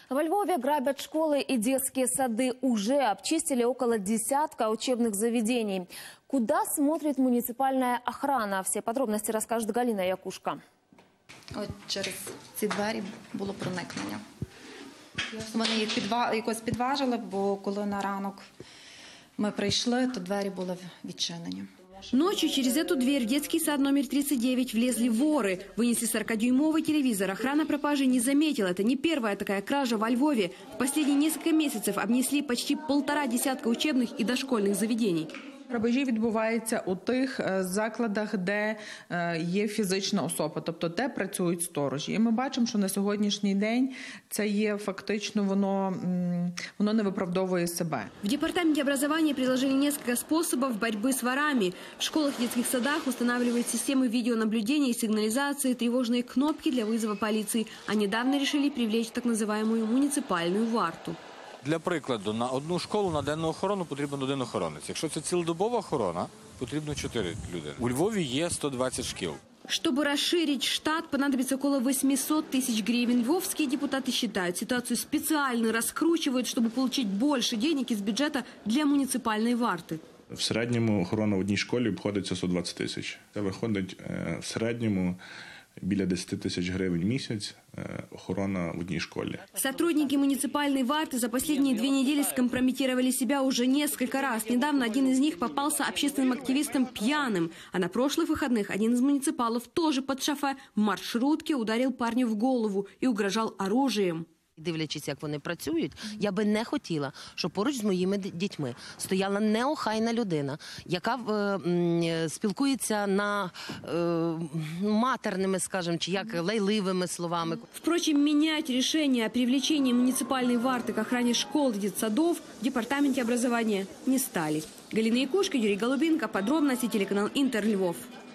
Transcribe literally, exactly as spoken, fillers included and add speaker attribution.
Speaker 1: Во Львове грабят школы и детские сады. Уже обчистили около десятка учебных заведений. Куда смотрит муниципальная охрана? Все подробности расскажет Галина Якушка.
Speaker 2: От через ці двері було проникнення. Вони їх підва... якось підважили, бо коли на ранок ми прийшли, то двері були відчинені.
Speaker 3: Ночью через эту дверь в детский сад номер тридцать девять влезли воры. Вынесли сорокадюймовый телевизор. Охрана пропажи не заметила. Это не первая такая кража во Львове. В последние несколько месяцев обнесли почти полтора десятка учебных и дошкольных заведений.
Speaker 4: Грабежі відбуваються у тих закладах, де є фізична особа, тобто де працюють сторожі. І ми бачимо, що на сьогоднішній день це є фактично, воно, воно не виправдовує себе.
Speaker 3: В департаменте образования предложили несколько способов борьбы с ворами. В школах и детских садах устанавливают системы видеонаблюдения и сигнализации, тревожные кнопки для вызова полиции. А недавно решили привлечь так называемую муниципальную варту.
Speaker 5: Для прикладу, на одну школу на денну охорону потрібен один охоронець. Якщо це цілодобова охорона, потрібно чотири людини. У Львові є сто двадцять шкіл.
Speaker 3: Чтобы расширить штат, понадобится около восьмисот тысяч гривен. Львовские депутаты считают, ситуацию специально раскручивают, чтобы получить больше денег из бюджета для муниципальной варты.
Speaker 6: В середньому охорона в одній школі обходиться сто двадцять тисяч. Це виходить в середньому біля десяти тысяч гривен в месяц охрана в одной школе.
Speaker 3: Сотрудники муниципальной варты за последние две недели скомпрометировали себя уже несколько раз. Недавно один из них попался общественным активистам пьяным. А на прошлых выходных один из муниципалов тоже под шофе в маршрутке ударил парню в голову и угрожал оружием.
Speaker 7: Дивлячись, як вони працюють, я би не хотіла, щоб поруч з моїми дітьми стояла неохайна людина, яка е, спілкується на е, матерними, скажем, чи як лайливими словами.
Speaker 3: Впрочем, менять решение о привлечении муниципальной варты к охране школ и детсадов в департаменте образования не стали. Галина Якушка, Юрий Голубинка. Подробности телеканал Интер Львов.